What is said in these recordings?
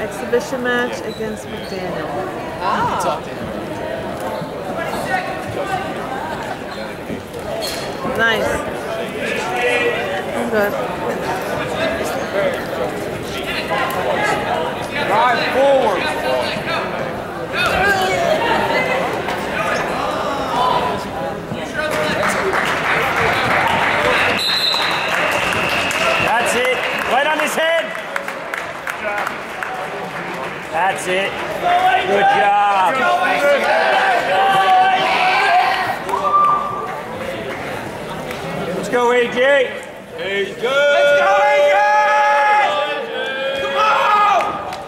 exhibition match against McDaniel. Ah. Nice. I'm good. Drive forward. That's it. Right on his head. That's it. Good job. Let's go, AJ. He's good. Let's go, AJ. Come on.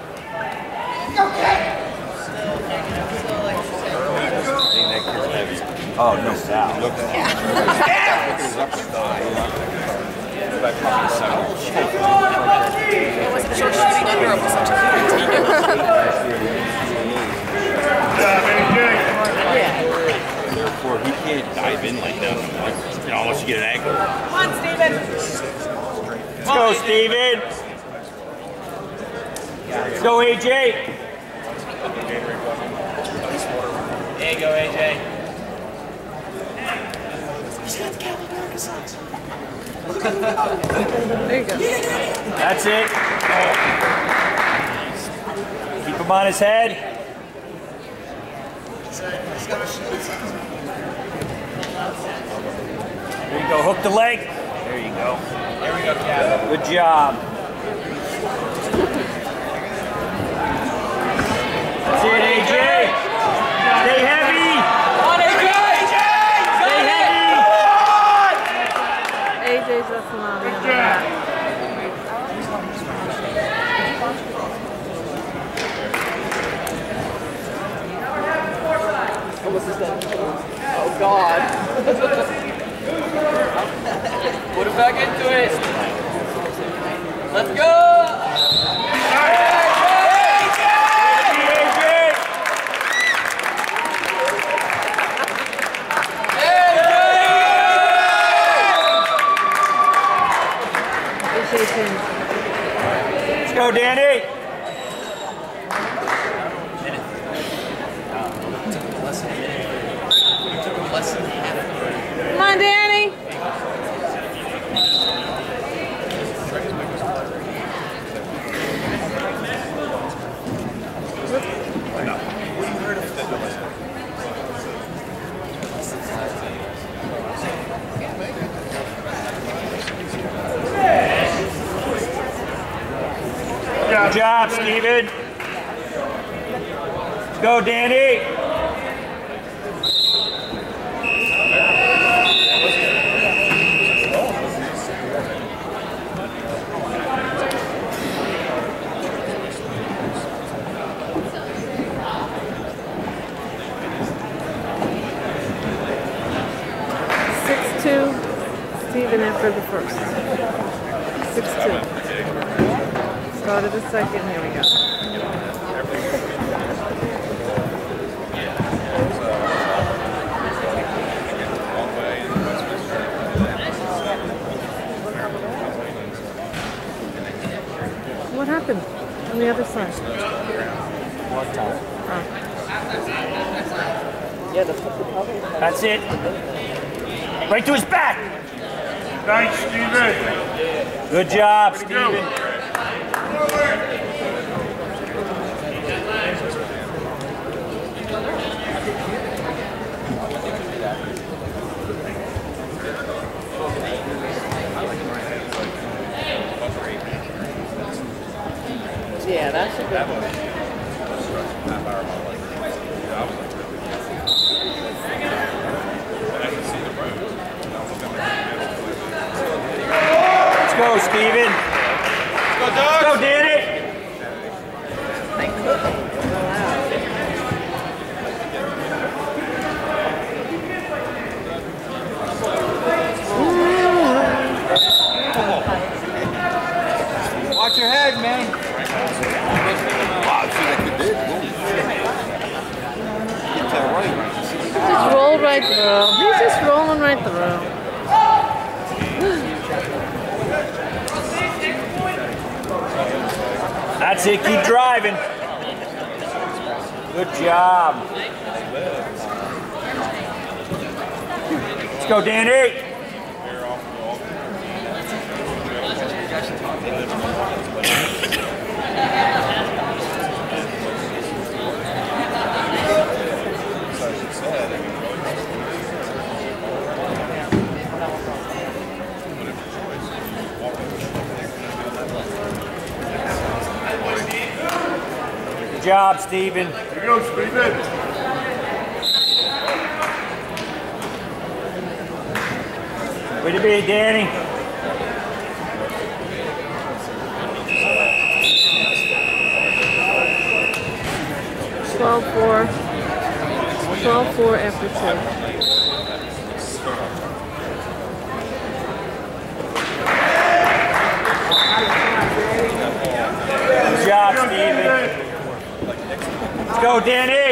Oh, no foul. It wasn't short shooting under him. Therefore, he can't dive in like that, unless you get an angle. Come on, Steven. Let's go, Steven. Let's go, AJ. There you go, AJ. There you go. That's it. Keep him on his head. There you go. Hook the leg. There you go. There we go, Cap. Good job. That's it, AJ. Stay heavy. Come on, AJ. Stay heavy. AJ's a phenomenal. Oh, God. Put him back into it. Let's go. Let's go, Danny. Come on, Danny. Good job, Steven. Let's go, Danny. Steven after the first. 6-2. Start of the second. Here we go. What happened on the other side? One time. Oh. Yeah, the cover. That's it. Right to his back. Thanks, Steven. Good job, Steven. Yeah, that's a good one. Let's go, Steven. Let's go, Danny. Watch your head, man. Wow, see like you did. Get that right. He just rolled right through. He's just rolling right through. That's it, keep driving. Good job. Let's go, Danny. Good job, Steven. Here you go, Steven. Way to be, Danny. $12-4. 12-4 after 2. Good job, Steven. Let's go, Danny.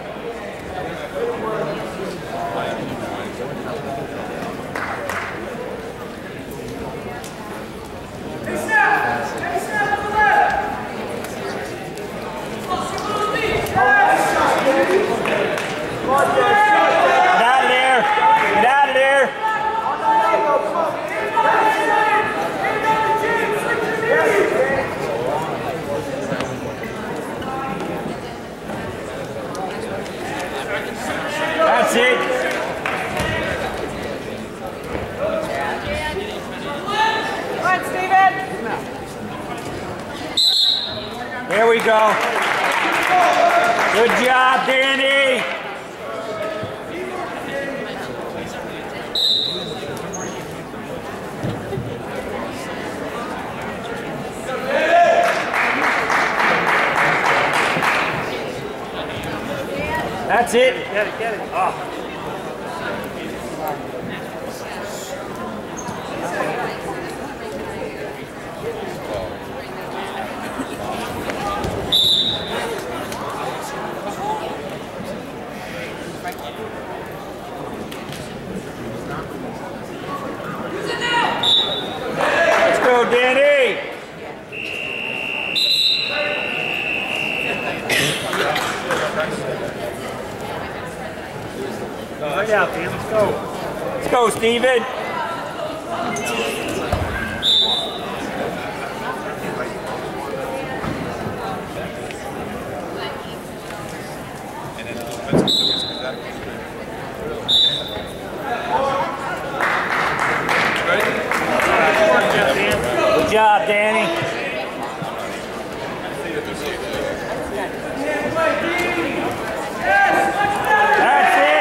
Get out of there. Get out of there. That's it. Come on, Steven. There we go. Good job, Danny. That's it. Get it, get it. Oh. Let's go, Danny. Right out, Dan. Let's go. Let's go, Steven. Good job, Danny. That's it.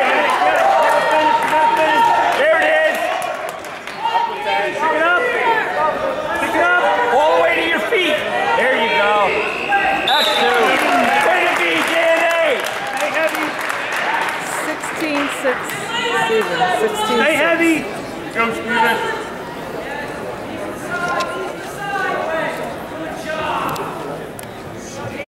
There it is. Pick it up. Pick it up. All the way to your feet. There you go. That's 2. Way to be, Danny. 16-6. Steven. 16-6. Stay heavy. Go, Steven.